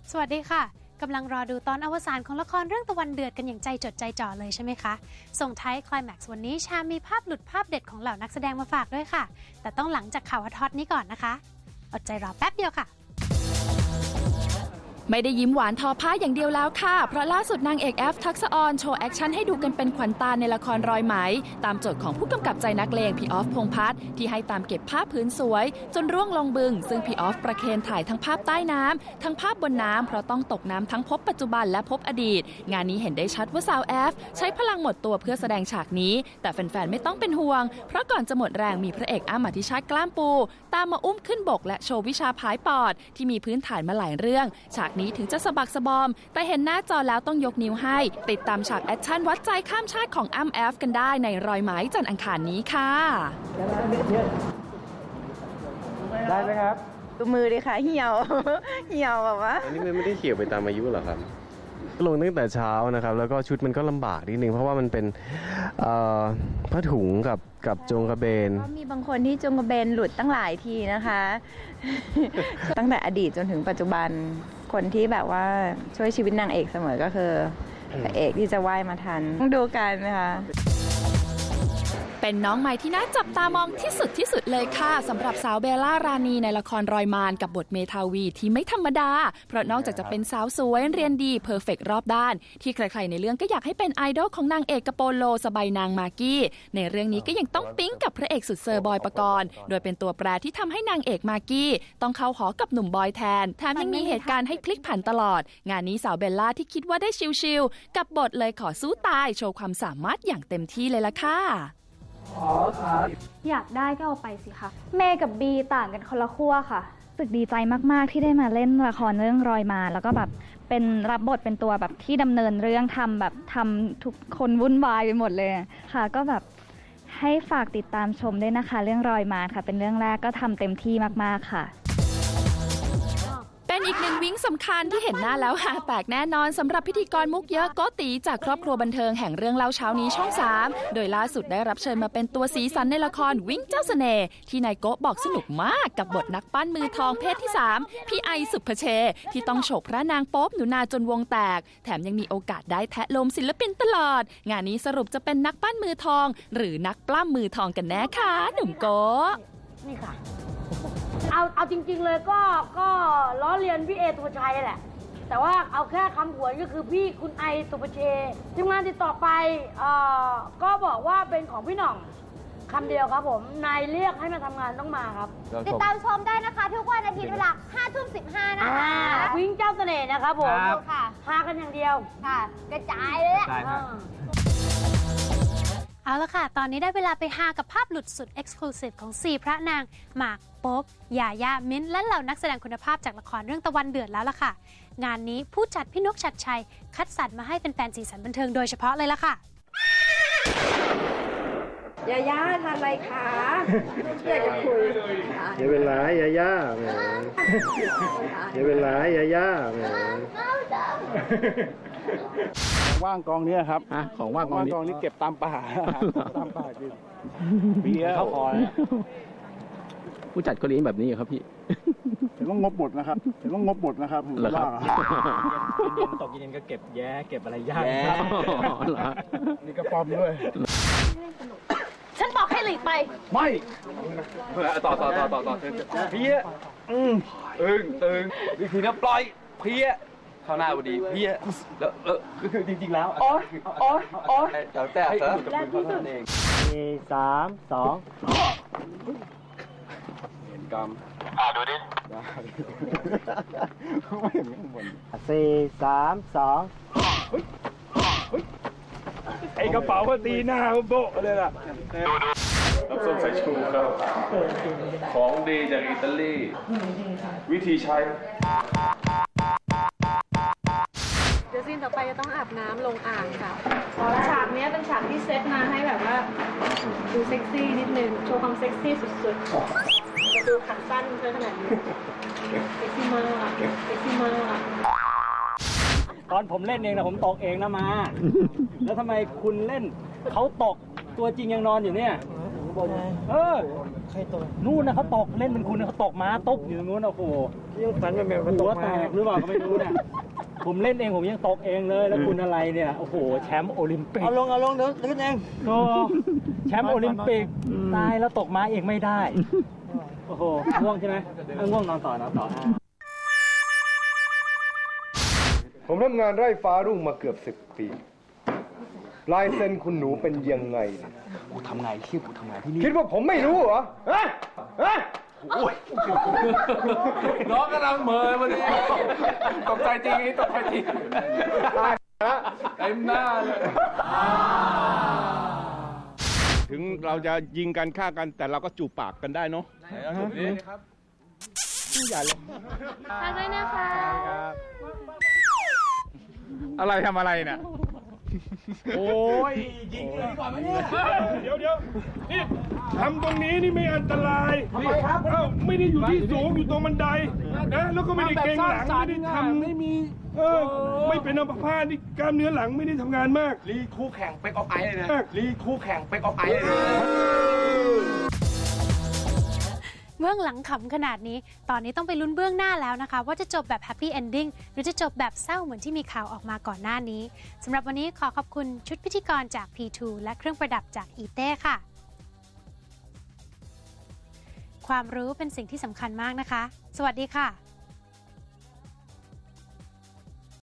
สวัสดีค่ะกำลังรอดูตอนอวสานของละครเรื่องตะวันเดือดกันอย่างใจจดใจจ่อเลยใช่ไหมคะส่งท้ายคลายแม็กซ์วันนี้ชามีภาพหลุดภาพเด็ดของเหล่านักแสดงมาฝากด้วยค่ะแต่ต้องหลังจากข่าวฮอตนี้ก่อนนะคะอดใจรอแป๊บเดียวค่ะไม่ได้ยิ้มหวานทอผ้าอย่างเดียวแล้วค่ะเพราะล่าสุดนางเอกแอฟทักษะออนโชว์แอคชั่นให้ดูกันเป็นขวัญตาในละครรอยไหมตามโจทย์ของผู้กำกับใจนักเลงพี่ออฟพงษ์พัฒน์ที่ให้ตามเก็บภาพพื้นสวยจนร่วงลงบึงซึ่งพี่ออฟประเคนถ่ายทั้งภาพใต้น้ำทั้งภาพบนน้ำเพราะต้องตกน้ำทั้งพบปัจจุบันและพบอดีตงานนี้เห็นได้ชัดว่าสาวแอฟใช้พลังหมดตัวเพื่อแสดงฉากนี้แต่แฟนๆไม่ต้องเป็นห่วงเพราะก่อนจะหมดแรงมีพระเอกอ้ำอธิชาติกล้ามปูตามมาอุ้มขึ้นบกและโชว์วิชาผายปอดที่มีพื้นฐานมาหลายเรื่องฉากนี้ถึงจะสะบักบอมแต่เห็นหน้าจอแล้วต้องยกนิ้วให้ติดตามฉากแอคชั่นวัดใจข้ามชาติของอ้ำแอฟกันได้ในรอยไหมจันทร์อังคารนี้ค่ะได้ไหมครับดูมือดิค่ะเหี่ยวแบบว่าอันนี้ไม่ได้เหี่ยวไปตามอายุหรอครับลงตั้งแต่เช้านะครับแล้วก็ชุดมันก็ลำบากนิดนึงเพราะว่ามันเป็นผ้าถุงกับจงกระเบนก็มีบางคนที่จงกระเบนหลุดตั้งหลายทีนะคะ ตั้งแต่อดีตจนถึงปัจจุบันคนที่แบบว่าช่วยชีวิตนางเอกเสมอก็คือพระเอกที่จะว่ายมาทันต้องดูกันนะคะเป็นน้องใหม่ที่น่าจับตามองที่สุดเลยค่ะสำหรับสาวเบลล่ารานีในละครรอยมารกับบทเมทาวีที่ไม่ธรรมดาเพราะนอกจากจะเป็นสาวสวยเรียนดีเพอร์เฟกต์รอบด้านที่ใครๆในเรื่องก็อยากให้เป็นไอดอลของนางเอกกระโปโลสบายนางมากกี้ในเรื่องนี้ก็ยังต้องปิ๊งกับพระเอกสุดเซอร์บอยปกรณ์โดยเป็นตัวแปรที่ทำให้นางเอกมากกี้ต้องเข้าหอกับหนุ่มบอยแทนแถมยังมีเหตุการณ์ให้พลิกผันตลอดงานนี้สาวเบลล่าที่คิดว่าได้ชิลๆกับบทเลยขอสู้ตายโชว์ความสามารถอย่างเต็มที่เลยล่ะค่ะอยากได้ก็เอาไปสิคะเมย์กับบีต่างกันคนละขั้วค่ะรู้สึกดีใจมากๆที่ได้มาเล่นละครเรื่องรอยมาแล้วก็แบบเป็นรับบทเป็นตัวแบบที่ดำเนินเรื่องทำทุกคนวุ่นวายไปหมดเลยค่ะก็แบบให้ฝากติดตามชมด้วยนะคะเรื่องรอยมาค่ะเป็นเรื่องแรกก็ทำเต็มที่มากๆค่ะเป็นอีกหนึ่งวิ้งสำคัญที่เห็นหน้าแล้วหาแตกแน่นอนสำหรับพิธีกรมุกเยอะโกติจากครอบครัวบันเทิงแห่งเรื่องเล่าเช้านี้ช่อง 3โดยล่าสุดได้รับเชิญมาเป็นตัวสีสันในละครวิ่งเจ้าเสน่ห์ที่นายโกบอกสนุกมากกับบทนักปั้นมือทองเพศที่3พี่ไอสุภเชที่ต้องโฉบพระนางโป๊บหนูนาจนวงแตกแถมยังมีโอกาสได้แทะโลมศิลปินตลอดงานนี้สรุปจะเป็นนักปั้นมือทองหรือนักปล้ำมือทองกันแน่คะหนุ่มโกนี่ค่ะเอาจริงๆเลยก็ล้อเลียนพี่เอสุภชัยแหละแต่ว่าเอาแค่คำผวนก็คือพี่คุณไอสุภเชทีมงานติดต่อไปก็บอกว่าเป็นของพี่หน่องคำเดียวครับผมนายเรียกให้มาทำงานต้องมาครับติดตามชมได้นะคะทุกวันอาทิตย์เวลา 5:15 นะคะวิ่งเจ้าเสน่ห์นะครับผมค่ะพากันอย่างเดียวค่ะกระจายเลยเอาละค่ะตอนนี้ได้เวลาไปหากับภาพหลุดสุดเอ็กซ์คลูซีฟของ4พระนางหมากโป๊ปยาย่ามิ้นท์และเหล่านักแสดงคุณภาพจากละครเรื่องตะวันเดือดแล้วล่ะค่ะงานนี้ผู้จัดพี่นกชัดชัยคัดสรรมาให้เป็นแฟนสีสันบันเทิงโดยเฉพาะเลยล่ะค่ะยาย่าทานอะไรคะอยากจะคุยอย่าเป็นไรยาย่าแหมอย่าเป็นไรยาย่าแหมว่างกองนี้ครับของว่างกองนี้เก็บตามป่ากินเบียร์เข้าคอผู้จัดก็เลี้ยงแบบนี้ครับพี่เห็นว่างบหมดนะครับเหรอครับเย็นตกเย็นก็เก็บแย้เก็บอะไรย่างนี่ก็ปอมด้วยฉันบอกให้หลีกไปไม่ต่อเพี้ยตึงวิธีนี้ปล่อยเพี้ยเข้าหน้าพอดีเพี้ยแล้วก็คือจริงๆแล้วโอ๊ยแต่และที่สุด 3 2 เห็นกรรมดูดิไม่เห็นข้างบน 4 3 2 ไอกระเป๋าก็ตีหน้าโบ๊ะเลยล่ะน้ำส้มสายชูครับของดีจากอิตาลีวิธีใช้เดี๋ยวซีนต่อไปจะต้องอาบน้ำลงอ่างค่ะฉากนี้เป็นฉากที่เซตมาให้แบบว่าดูเซ็กซี่นิดนึงโชว์ความเซ็กซี่สุดๆจะดูขาสั้นเท่าขนาดนี้เซ็กซี่มากตอนผมเล่นเองนะผมตกเองนะมาแล้วทำไมคุณเล่นเขาตกตัวจริงยังนอนอยู่เนี่ยใครตกนู่นนะเขาตกเล่นเป็นคุณนะเขาตกม้าตุ๊บอยู่ตรงนู้นโอ้โหยังฝันแบบมันตกแตกหรือเปล่าก็ไม่รู้เนี่ยผมเล่นเองผมยังตกเองเลยแล้วคุณอะไรเนี่ยโอ้โหแชมป์โอลิมปิกเอาลงเดี๋ยวเล่นเองโอ้แชมป์โอลิมปิกตายแล้วตกม้าเองไม่ได้โอ้โหง่วงใช่ไหมง่วงนอนต่อผมทำงานไร่ฟ้ารุ่งมาเกือบ10 ปีลายเซ็นคุณหนูเป็นยังไงกูทำไงที่นี่คิดว่าผมไม่รู้เหรอโอ้ยน้องกำลังเมยวันนี้ตกใจจริงเต็มหน้าเลยถึงเราจะยิงกันฆ่ากันแต่เราก็จูบปากกันได้เนาะนี่ครับอย่าเลยทางด้วยนะคะอะไรทำอะไรน่ะโอ้ยยิงเลยก่อนไหมเนี่ยเดี๋ยวนี่ทำตรงนี้นี่ไม่อันตรายทำไมครับไม่ได้อยู่ที่สูงอยู่ตรงบันไดนะแล้วก็ไม่ได้เกร็งหลังไม่ได้ทำไม่มีไม่เป็นอัมพาตนี่กล้ามเนื้อหลังไม่ได้ทำงานมากลีคู่แข่งเป็กออฟไอเลยนะลีคู่แข่งเป็กออฟไอเลยเบื้องหลังขำขนาดนี้ตอนนี้ต้องไปลุ้นเบื้องหน้าแล้วนะคะว่าจะจบแบบแฮปปี้เอนดิ้งหรือจะจบแบบเศร้าเหมือนที่มีข่าวออกมาก่อนหน้านี้สำหรับวันนี้ขอขอบคุณชุดพิธีกรจาก P2 และเครื่องประดับจากอีเต้ค่ะความรู้เป็นสิ่งที่สำคัญมากนะคะสวัสดีค่ะ